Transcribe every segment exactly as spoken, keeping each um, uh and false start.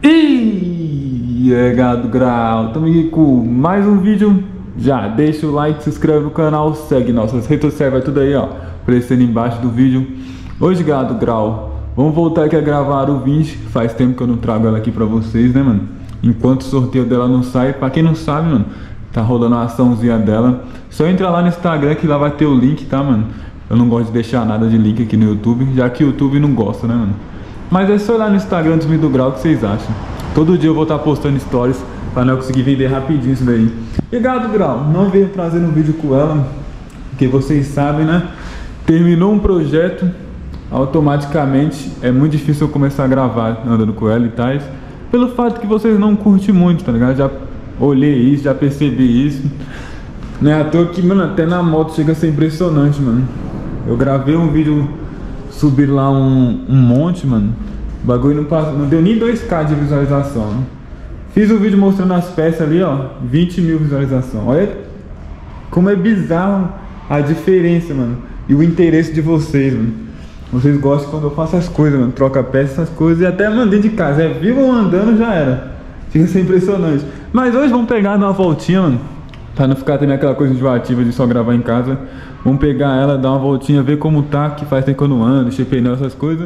E é gado grau, estamos aqui com mais um vídeo. Já deixa o like, se inscreve no canal, segue nossas redes sociais, vai tudo aí ó, aparecendo embaixo do vídeo. Hoje gado grau, vamos voltar aqui a gravar o vinte. Faz tempo que eu não trago ela aqui pra vocês, né mano? Enquanto o sorteio dela não sai, pra quem não sabe mano, tá rolando a açãozinha dela. Só entra lá no Instagram que lá vai ter o link, tá mano? Eu não gosto de deixar nada de link aqui no YouTube, já que o YouTube não gosta, né mano? Mas é só ir lá no Instagram do Smith do Grau que vocês acham. Todo dia eu vou estar postando stories para não conseguir vender rapidinho isso daí. E gado grau, não venho trazendo um vídeo com ela, porque vocês sabem, né? Terminou um projeto, automaticamente é muito difícil eu começar a gravar andando com ela e tais. Pelo fato que vocês não curtem muito, tá ligado? Já olhei isso, já percebi isso. Não é à toa que, mano, até na moto chega a ser impressionante, mano. Eu gravei um vídeo, subir lá um, um monte, mano. O bagulho não, passou, não deu nem dois K de visualização, né? Fiz um vídeo mostrando as peças ali, ó, vinte mil visualizações. Olha como é bizarro a diferença, mano. E o interesse de vocês, mano. Vocês gostam quando eu faço as coisas, mano. Troca peças, essas coisas. E até mandei de casa. É vivo ou andando, já era. Fica ser impressionante. Mas hoje vamos pegar dar uma voltinha, mano. Pra não ficar também aquela coisa enjoativa de só gravar em casa. Vamos pegar ela, dar uma voltinha, ver como tá. Que faz tempo que eu não ando, encher pneu, essas coisas.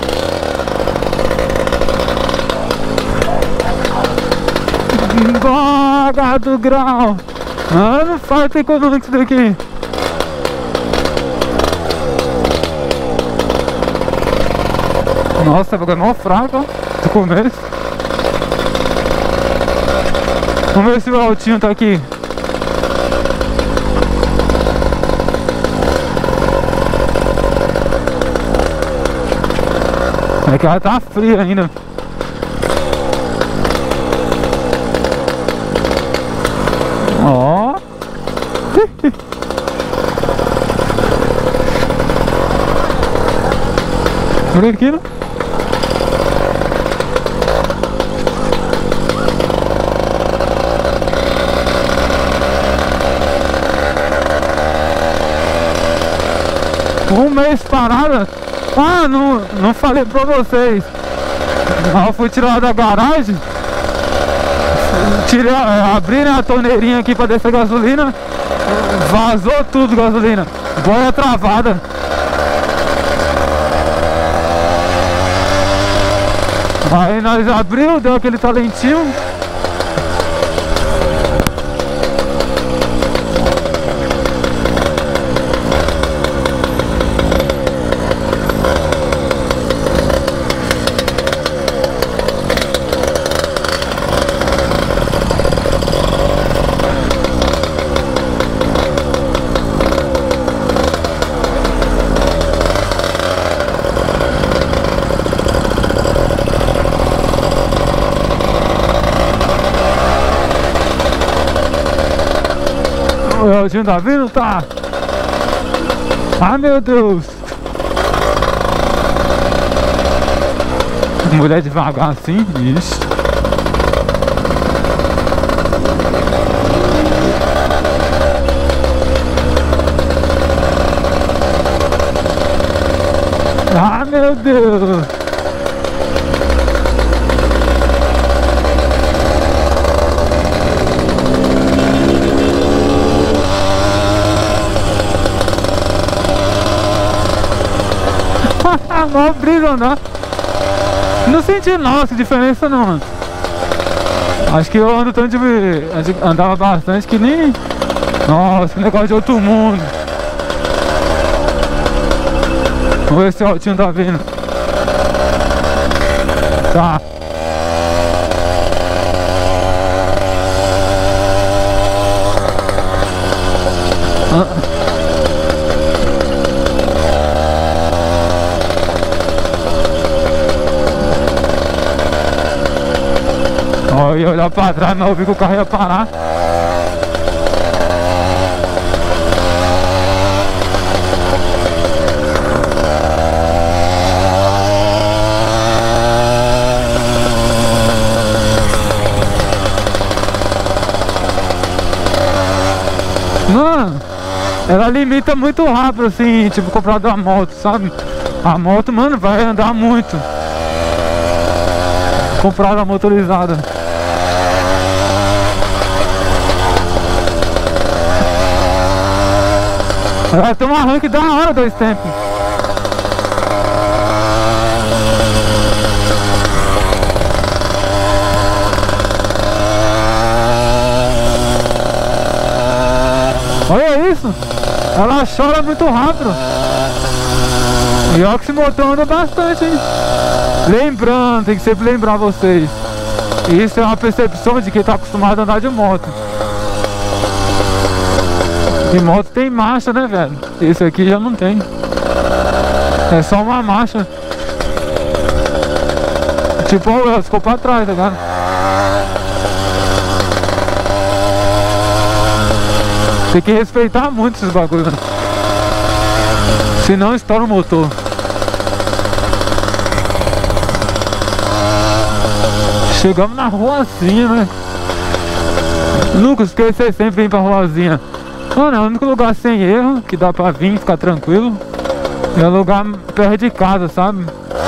Gado grau, mano, falta econômico isso daqui. Nossa, vai ganhar fraco, ó, do começo. Vamos ver se o altinho tá aqui. É que ela tá fria ainda. Ó, olha aqui, né? Um mês parada. Ah, não, não falei pra vocês. Eu fui tirar da garagem. Tirei, abri a torneirinha aqui pra descer gasolina. Vazou tudo gasolina. Boia travada. Aí nós abriu, deu aquele talentinho. O Eldinho tá vindo? Tá! Ai meu Deus! Mulher devagar assim, isso. Ai meu Deus! Mó brisa andar. Não senti nossa diferença não, mano. Acho que eu ando tanto de... andava bastante que nem... Nossa, que negócio de outro mundo. Vamos ver se o altinho tá vindo. Tá. Ah. Eu ia olhar pra trás, mas eu vi que o carro ia parar. Mano, ela limita muito rápido assim, tipo comprar uma moto, sabe? A moto, mano, vai andar muito. Compraram a motorizada. Vai ter um arranque da hora dois tempos. Olha isso, ela chora muito rápido. E o oximotor anda bastante, hein? Lembrando, tem que sempre lembrar vocês, isso é uma percepção de quem está acostumado a andar de moto. E moto tem marcha, né, velho? Esse aqui já não tem. É só uma marcha. Tipo, ó, ficou pra trás, tá ligado? Tem que respeitar muito esses bagulhos, né? Senão estoura o motor. Chegamos na ruazinha, né? Lucas, porque você sempre vem pra ruazinha? Mano, é o único lugar sem erro que dá pra vir, ficar tranquilo. É um lugar perto de casa, sabe?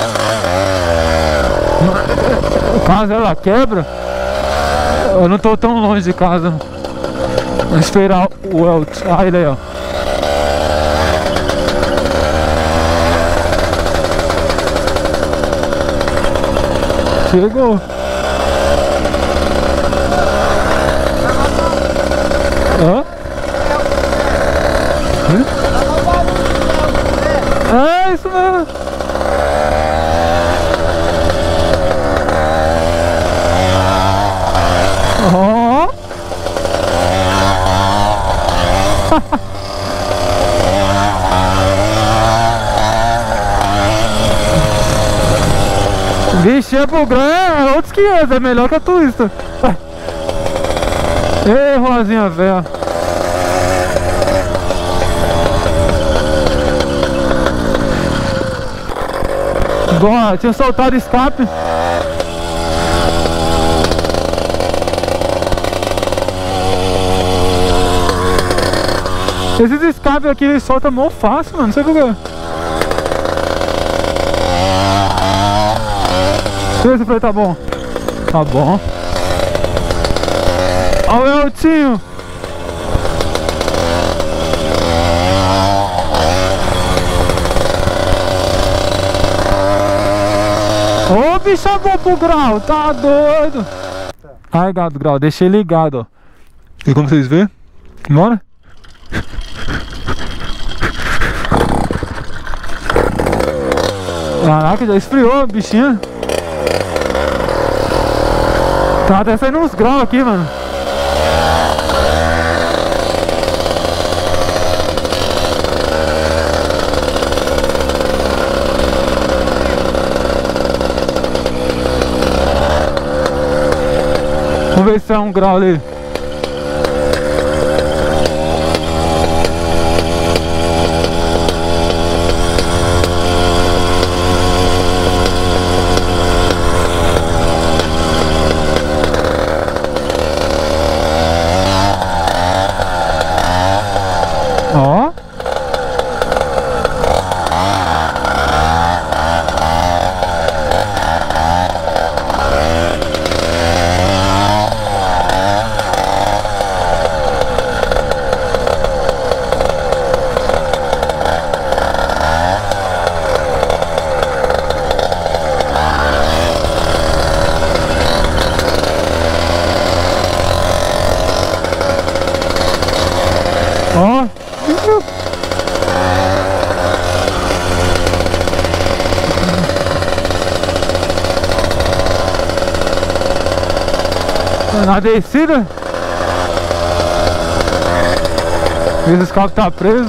Caso ela quebra, eu não tô tão longe de casa. Vou esperar o Elt. Ah, ele aí, ó. Chegou. Hã? É isso mesmo. Oh. Vixe, é pro grão, é outros quinhentos, é melhor que a Twista. Ei, rosinha velha. Bom, tinha soltado escape. Esses escapes aqui eles soltam mó fácil, mano, não sei porquê. Deixa eu ver se o freio tá bom. Tá bom. Olha o Eltinho. Ô, bicho é bom pro grau, tá doido. Ai, gado, grau, deixei ligado, ó. E como vocês vê? Bora? Caraca, já esfriou, bichinha. Tá até saindo uns graus aqui, mano. Vamos ver se é um grau ali. Ó. Ó. Na descida, esse escape tá preso.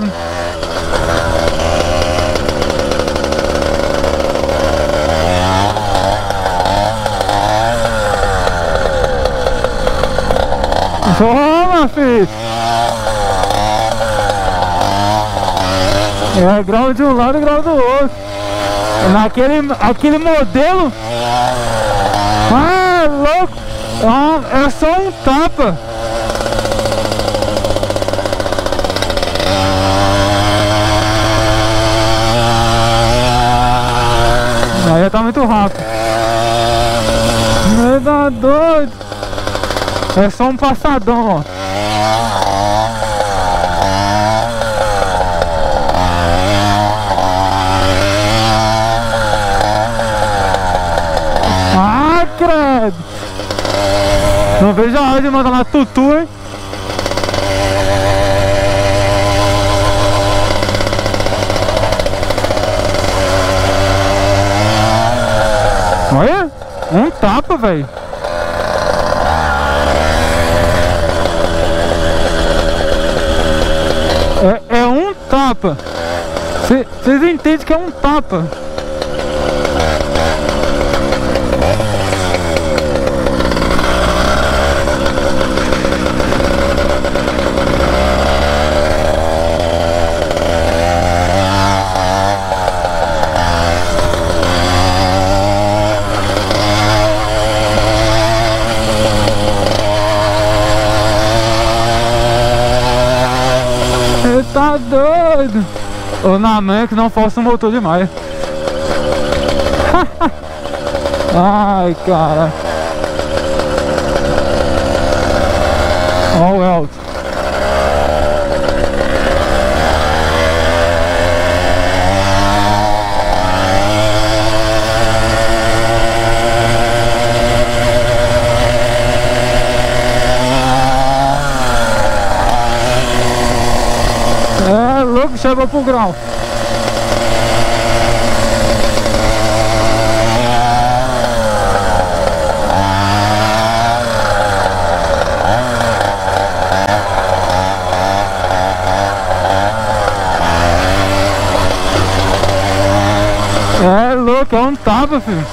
Toma, filho. É grau de um lado e grau do outro. Naquele aquele modelo. Ah, louco. Ah, é só um tapa. Aí tá muito rápido. Meu tá doido. É só um passadão, ó. Ah, credo. Não vejo a hora de mandar na tutu, hein? Olha, um tapa, velho. É, é um tapa. Vocês entendem que é um tapa. Tá doido. Ô, na manhã que não força o motor demais. Ai, cara. Ó o Elton. É louco, chegou pro grau. É louco, é um tapa, filho.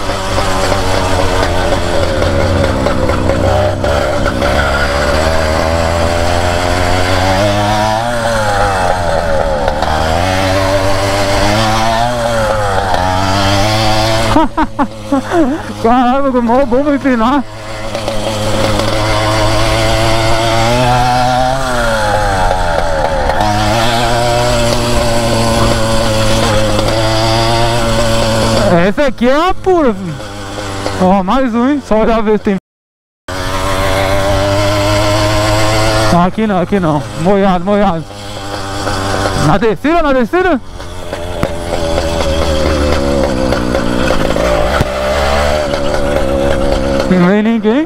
Caramba, que mó bom pra empinar. Essa aqui é uma pura, filho. Ó, mais um, hein? Só olhar ver se tem. Não, aqui não, aqui não. Molhado, molhado. Na descida, na descida? Não vem ninguém.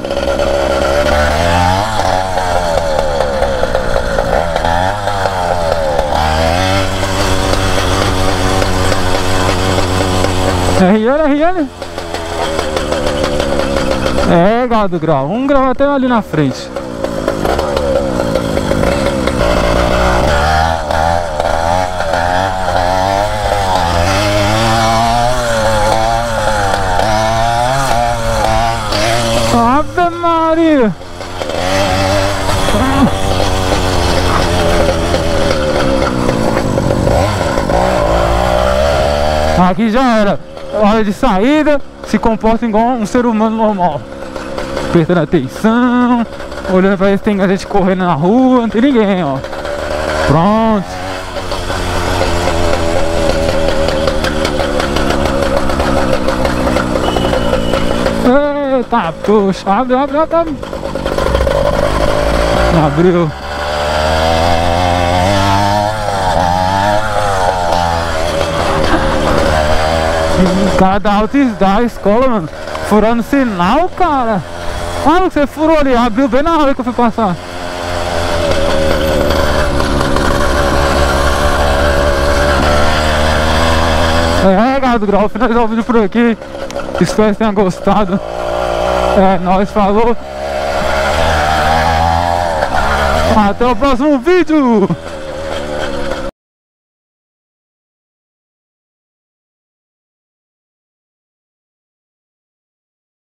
É Riane, é Riane. É, gado grau. Um grau até ali na frente. Ave Maria! Aqui já era. Hora de saída, se comporta igual um ser humano normal. Prestando atenção, olhando pra ver se tem gente correndo na rua, não tem ninguém, ó. Pronto. Eita, puxa, abre, abre, abre, abre. Abriu. O cara da auto da escola, mano, furando sinal, cara. Ah, você furou ali, abriu bem na hora que eu fui passar. É, galera do grau, finalizar o vídeo por aqui. Espero que tenham gostado. É, nós falou. Até o próximo vídeo.